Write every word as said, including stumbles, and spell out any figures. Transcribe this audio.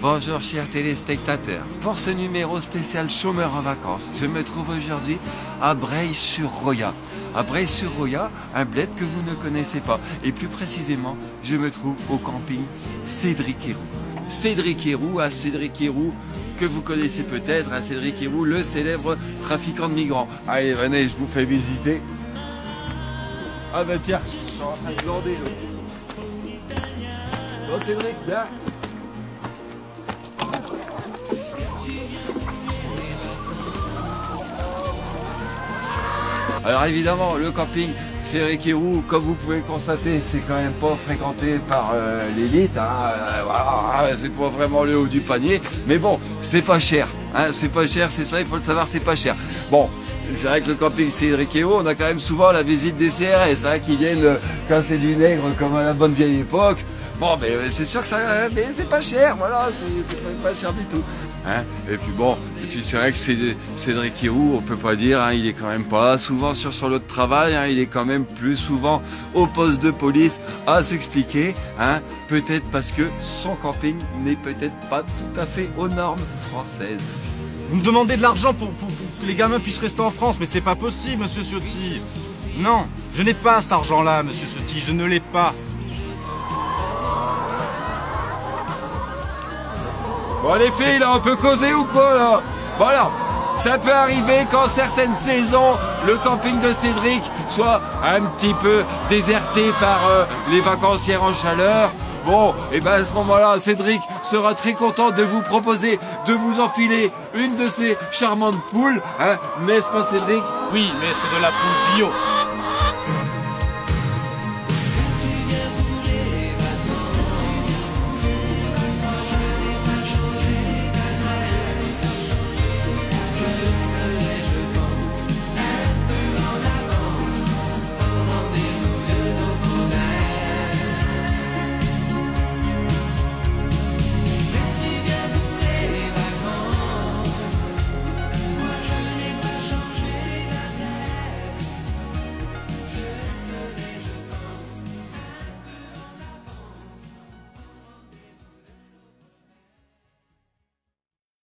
Bonjour chers téléspectateurs. Pour ce numéro spécial chômeur en vacances, je me trouve aujourd'hui à Breil-sur-Roya. À Breil-sur-Roya, un bled que vous ne connaissez pas. Et plus précisément, je me trouve au camping Cédric Héroux. Cédric Héroux, à Cédric Héroux, que vous connaissez peut-être, à Cédric Héroux, le célèbre trafiquant de migrants. Allez, venez, je vous fais visiter. Ah bah tiens, je suis en train de glander là. Bon Cédric, bien. Alors évidemment, le camping Cédric Héroux, comme vous pouvez le constater, c'est quand même pas fréquenté par euh, l'élite. Hein, euh, voilà, c'est pas vraiment le haut du panier. Mais bon, c'est pas cher. Hein, c'est pas cher, c'est ça, il faut le savoir, c'est pas cher. Bon, c'est vrai que le camping Cédric Héroux, on a quand même souvent la visite des C R S, hein, qui viennent euh, casser du nègre comme à la bonne vieille époque. Bon, mais c'est sûr que ça, mais c'est pas cher, voilà, c'est quand même pas cher du tout. Hein, et puis bon, et puis c'est vrai que Cédric Héroux, on peut pas dire, hein, il est quand même pas souvent sur son lot de travail, hein, il est quand même plus souvent au poste de police à s'expliquer, hein, peut-être parce que son camping n'est peut-être pas tout à fait aux normes françaises. Vous me demandez de l'argent pour, pour, pour que les gamins puissent rester en France, mais c'est pas possible, monsieur Ciotti. Non, je n'ai pas cet argent-là, monsieur Ciotti, je ne l'ai pas. Bon les filles là, on peut causer ou quoi là? Voilà, ça peut arriver qu'en certaines saisons, le camping de Cédric soit un petit peu déserté par euh, les vacancières en chaleur. Bon, et ben à ce moment-là, Cédric sera très content de vous proposer de vous enfiler une de ces charmantes poules, hein, n'est-ce pas Cédric? Oui, mais c'est de la poule bio.